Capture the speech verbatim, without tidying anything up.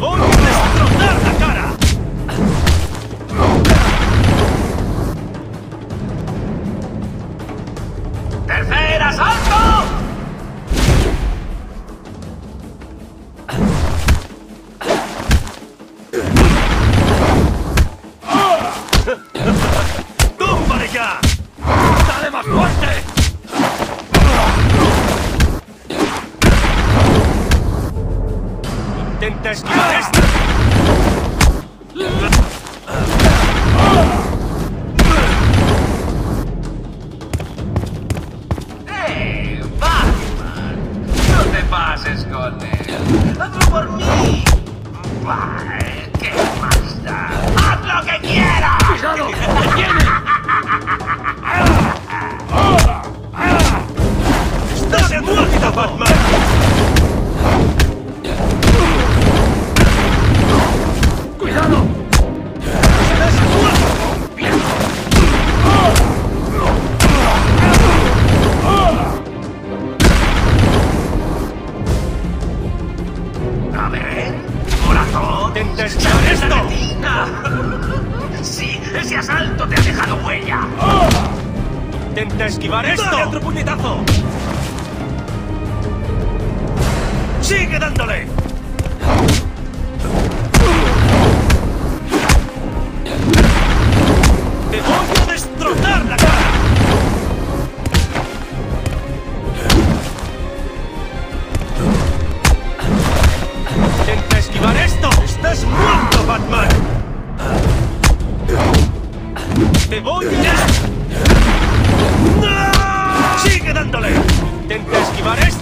voy a destrozar la cara! ¡Tercer asalto! ¡Túmbale ya! ¡Dale más fuerte! Intenta esquivar esto. ¡Eh, Batman! No te pases con él. ¡Hazlo por mí! Bah, ¿qué más da? ¡Haz lo que quieras! ¡Cuidado! ¡Te viene! ¡Estás muerto, Batman! ¡Cuidado! ¡Estás muerto! ¡Bien! A ver, corazón. Intenta esquivar esto. Sí, ese asalto te ha dejado huella. Intenta esquivar esto. ¡Dale otro puñetazo! ¡Sigue dándole! ¡Te voy a destrozar la cara! Intenta esquivar esto. ¡Estás muerto, Batman! ¡Te voy a... ¡No! ¡Sigue dándole! Intenta esquivar esto.